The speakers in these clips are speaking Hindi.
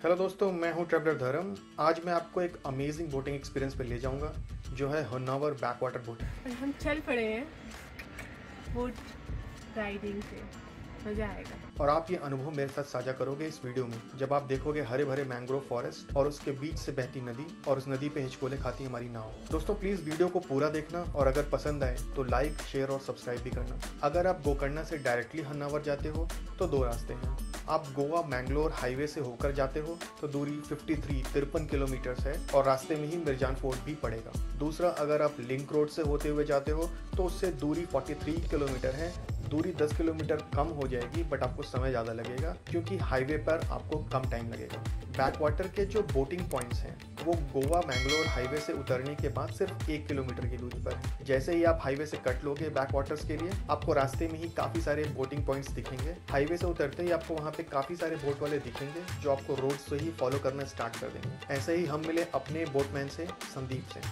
हेलो दोस्तों, मैं हूं ट्रैवलर धर्म। आज मैं आपको एक अमेजिंग बोटिंग एक्सपीरियंस पे ले जाऊंगा जो है होन्नावर बैक वाटर बोटिंग। हम चल पड़े हैं बोट राइडिंग पे, मज़ा आएगा। और आप ये अनुभव मेरे साथ साझा करोगे इस वीडियो में, जब आप देखोगे हरे भरे मैंग्रोव फॉरेस्ट और उसके बीच से बहती नदी और उस नदी पे हिचकोले खाती हमारी नाव। दोस्तों प्लीज वीडियो को पूरा देखना और अगर पसंद आए तो लाइक, शेयर और सब्सक्राइब भी करना। अगर आप गोकर्णा से डायरेक्टली होन्नावर जाते हो तो दो रास्ते हैं। आप गोवा मैंगलोर हाईवे से होकर जाते हो तो दूरी 53 किलोमीटर है और रास्ते में ही मिर्जान फोर्ट भी पड़ेगा। दूसरा, अगर आप लिंक रोड से होते हुए जाते हो तो उससे दूरी 43 किलोमीटर है। दूरी 10 किलोमीटर कम हो जाएगी बट आपको समय ज़्यादा लगेगा क्योंकि हाईवे पर आपको कम टाइम लगेगा। बैक वाटर के जो बोटिंग पॉइंट्स हैं वो गोवा मैंगलोर हाईवे से उतरने के बाद सिर्फ 1 किलोमीटर की दूरी पर है। जैसे ही आप हाईवे से कट लोगे बैक वाटर्स के लिए, आपको रास्ते में ही काफ़ी सारे बोटिंग पॉइंट्स दिखेंगे। हाईवे से उतरते ही आपको वहाँ पे काफ़ी सारे बोट वाले दिखेंगे जो आपको रोड से ही फॉलो करना स्टार्ट कर देंगे। ऐसे ही हम मिले अपने बोटमैन से, संदीप से।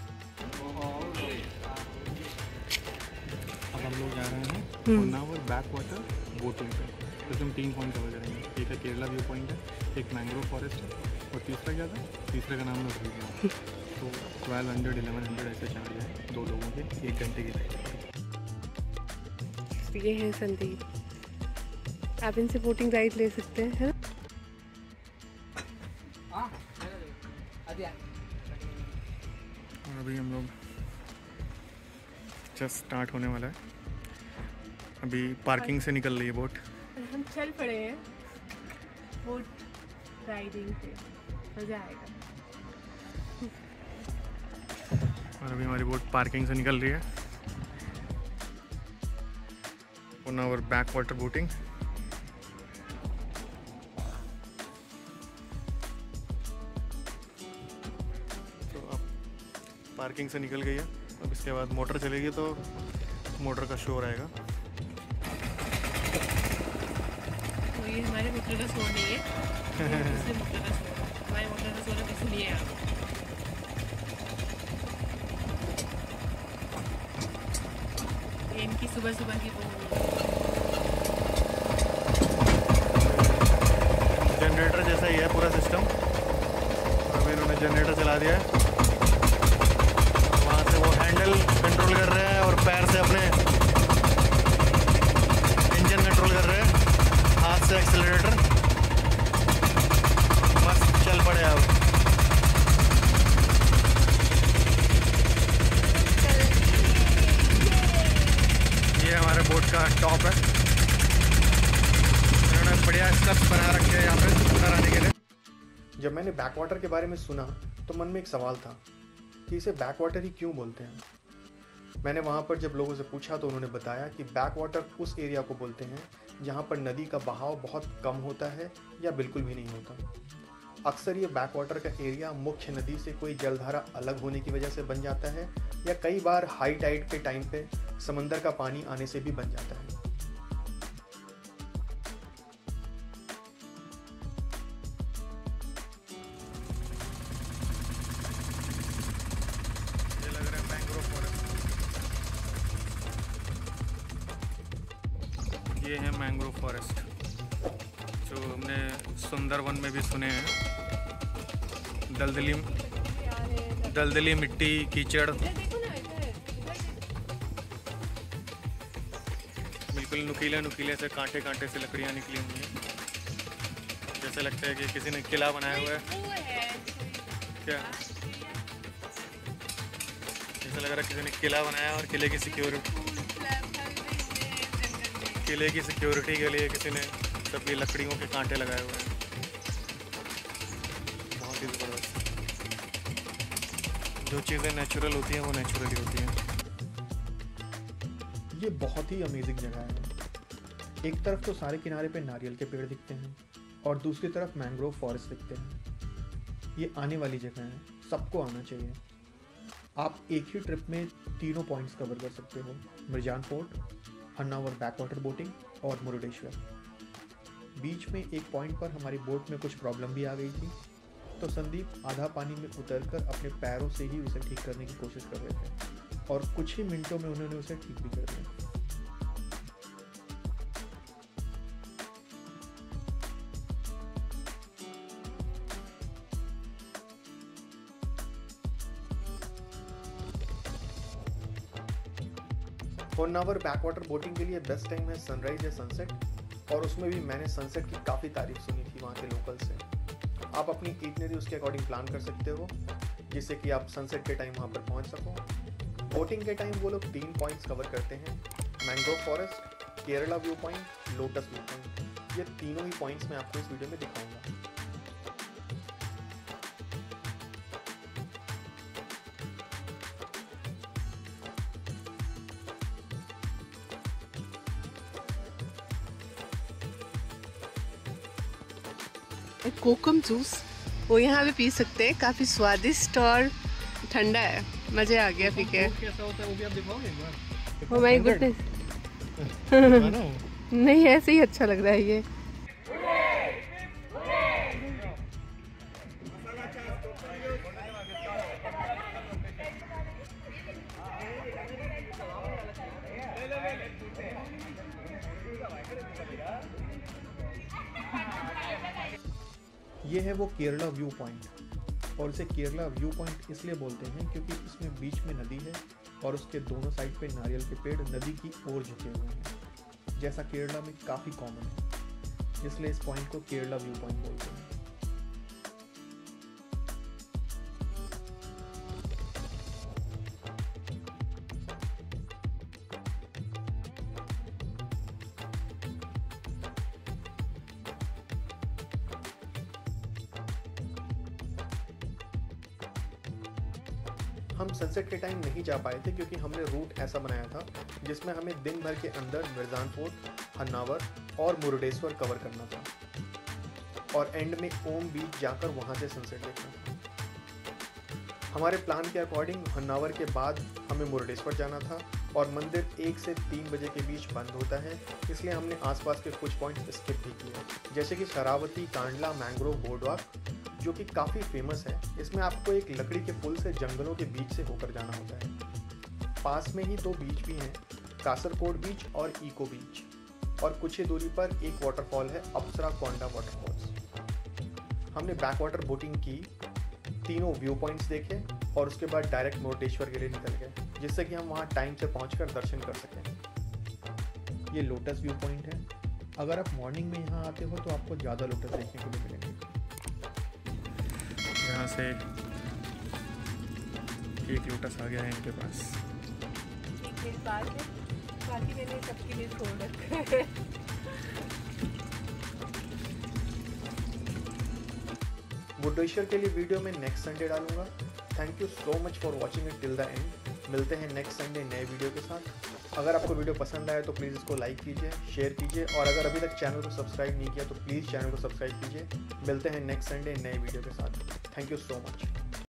अब हम लोग जा रहे हैं होन्नावर बैक वाटर बोटिंग पे। तो हम 3 पॉइंट कवर करेंगे। एक है केरला व्यू पॉइंट है, एक मैंग्रोव फॉरेस्ट है और तीसरा क्या था? तीसरे का नाम मैं भूल गया। तो 1200-1100 ऐसे चार्ज है 2 लोगों के 1 घंटे की राइड। ये है संदीप, आप इनसे बोटिंग राइड ले सकते हैं, है ना? और अभी हम लोग जस्ट स्टार्ट होने वाला है। अभी पार्किंग से निकल रही है बोट। हम चल पड़े हैं बोट राइडिंग पे, मज़ा आएगा। और अभी हमारी बोट पार्किंग से निकल रही है। Honnavar back water boating. तो अब पार्किंग से निकल गई है। अब इसके बाद मोटर चलेगी तो मोटर का शोर आएगा। तो ये हमारे मोटर का शोर नहीं है, ये दूसरे मोटर का शोर है। हमारे मोटर का शोर है, सुनिए आप। ये इनकी सुबह सुबह की जनरेटर जैसा ही है पूरा सिस्टम। अभी इन्होंने जनरेटर चला दिया है। वहाँ से वो हैंडल कंट्रोल कर रहे हैं और पैर से अपने इंजन कंट्रोल कर रहे हैं, हाथ से एक्सेलरेटर। मस्त चल पड़े अब। ये हमारे बोट का टॉप है। इन्होंने बढ़िया स्टेप्स बना रखे हैं यहाँ पे उतर आने के लिए। जब मैंने बैक वाटर के बारे में सुना तो मन में एक सवाल था कि इसे बैक वाटर ही क्यों बोलते हैं। मैंने वहाँ पर जब लोगों से पूछा तो उन्होंने बताया कि बैक वाटर उस एरिया को बोलते हैं जहाँ पर नदी का बहाव बहुत कम होता है या बिल्कुल भी नहीं होता। अक्सर ये बैक वाटर का एरिया मुख्य नदी से कोई जलधारा अलग होने की वजह से बन जाता है या कई बार हाई टाइड के टाइम पे समंदर का पानी आने से भी बन जाता है। ये है मैंग्रोव फॉरेस्ट जो हमने सुंदरवन में भी सुने हैं। दलदली मिट्टी, कीचड़, बिल्कुल नुकीले से कांटे से लकड़ियाँ निकली हुई हैं। जैसे लगता है कि किसी ने किला बनाया हुआ है। क्या जैसे लग रहा है किसी ने किला बनाया और किले की सिक्योरिटी के लिए किसी ने सब ये लकड़ियों के कांटे लगाए हुए हैं। बहुत ही ज़बरदस्त। जो चीज़ें नेचुरल होती हैं वो नेचुरली होती हैं। ये बहुत ही अमेजिंग जगह है। एक तरफ तो सारे किनारे पे नारियल के पेड़ दिखते हैं और दूसरी तरफ मैंग्रोव फॉरेस्ट दिखते हैं। ये आने वाली जगह है, सबको आना चाहिए। आप एक ही ट्रिप में तीनों पॉइंट्स कवर कर सकते हो: Mirjan fort, Honnavar back water boating और मुरुडेश्वर। बीच में एक पॉइंट पर हमारी बोट में कुछ प्रॉब्लम भी आ गई थी तो संदीप आधा पानी में उतरकर अपने पैरों से ही उसे ठीक करने की कोशिश कर रहे थे और कुछ ही मिनटों में उन्होंने उसे ठीक भी कर दिया। होन्नावर बैक वाटर बोटिंग के लिए बेस्ट टाइम है सनराइज या सनसेट, और उसमें भी मैंने सनसेट की काफ़ी तारीफ सुनी थी वहाँ के लोकल से। आप अपनी इटनरी उसके अकॉर्डिंग प्लान कर सकते हो जिससे कि आप सनसेट के टाइम वहाँ पर पहुँच सको। बोटिंग के टाइम वो लोग 3 पॉइंट्स कवर करते हैं, mangrove forest, Kerala view point, lotus view point. ये तीनों ही पॉइंट्स मैं आपको इस वीडियो में दिखाऊंगा। कोकम जूस वो यहाँ पे पी सकते हैं, काफ़ी स्वादिष्ट और ठंडा है, मज़े आ गया पी के। कैसा होता है वो भी आप दिखाओगे एक बार? ओ माय गुडनेस, नहीं ऐसे ही अच्छा लग रहा है ये। ये है वो केरला व्यू पॉइंट, और इसे केरला व्यू पॉइंट इसलिए बोलते हैं क्योंकि इसमें बीच में नदी है और उसके दोनों साइड पे नारियल के पेड़ नदी की ओर झुके हुए हैं, जैसा केरला में काफ़ी कॉमन है, इसलिए इस पॉइंट को केरला व्यू पॉइंट बोलते हैं। हम सनसेट के टाइम नहीं जा पाए थे क्योंकि हमने रूट ऐसा बनाया था जिसमें हमें दिन भर के अंदर मिर्जान फोर्ट, हन्नावर और मुरुडेश्वर कवर करना था, और एंड में ओम बीच जाकर वहां से सनसेट देखना था। हमारे प्लान के अकॉर्डिंग हन्नावर के बाद हमें मुरुडेश्वर जाना था, और मंदिर 1 से 3 बजे के बीच बंद होता है, इसलिए हमने आसपास के कुछ पॉइंट्स स्किप भी किए, जैसे कि शरावती कांडला मैंग्रोव बोर्डवॉक जो कि काफ़ी फेमस है। इसमें आपको एक लकड़ी के पुल से जंगलों के बीच से होकर जाना होता है। पास में ही 2 बीच भी हैं, कासरकोड बीच और इको बीच, और कुछ ही दूरी पर एक वाटरफॉल है, अप्सरा कोंडा वाटरफॉल्स। हमने बैक वाटर बोटिंग की, तीनों व्यू पॉइंट्स देखे और उसके बाद डायरेक्ट मुरुडेश्वर के लिए निकल गए, जिससे कि हम वहाँ टाइम से पहुँचकर दर्शन कर सकें। ये लोटस व्यू पॉइंट है। अगर आप मॉर्निंग में यहाँ आते हो तो आपको ज़्यादा लोटस देखने को भी मिलेंगे। यहाँ से एक लोटस आ गया है इनके पास। एक बात है, बाकी मैंने सबके लिए छोड़ रखा है। मुरुडेश्वर के लिए वीडियो मैं नेक्स्ट संडे डालूंगा। Thank you so much for watching it till the end. मिलते हैं नेक्स्ट संडे नए वीडियो के साथ। अगर आपको वीडियो पसंद आए तो प्लीज़ इसको लाइक कीजिए, शेयर कीजिए, और अगर अभी तक चैनल को सब्सक्राइब नहीं किया तो प्लीज़ चैनल को सब्सक्राइब कीजिए। मिलते हैं नेक्स्ट संडे नए वीडियो के साथ। Thank you so much.